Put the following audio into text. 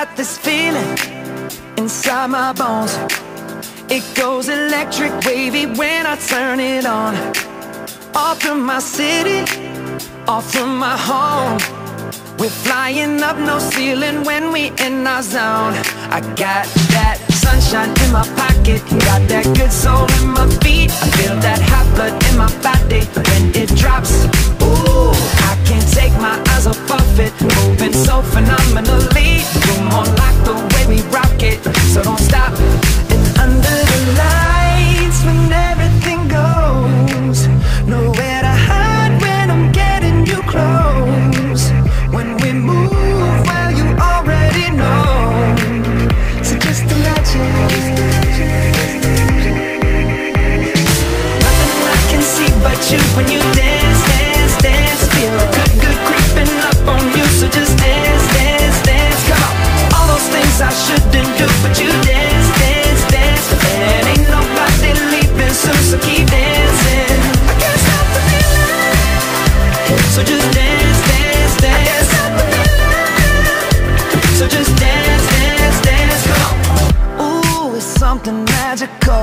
got this feeling inside my bones. It goes electric wavy when I turn it on. Off from my city, off from my home. We're flying up, no ceiling when we in our zone. I got that sunshine in my pocket, got that good soul in my feet. I feel that hot blood in my body when it drops. Ooh, I can't take my eyes off of it, moving so phenomenally. You're more like the way we rock it, so don't stop. And under the lights, when everything goes, nowhere to hide when I'm getting you close. When we move, well, you already know. So just imagine. Nothing I can see but you when you dance, dance, dance. Feel good, good creeping up on you. So just dance, dance, dance. Come on. All those things I shouldn't do, but you dance, dance, dance. And ain't nobody leaving soon, so keep dancing. I can't stop the feeling. So just dance, dance, dance. So just dance, dance, dance, come on. Ooh, it's something magical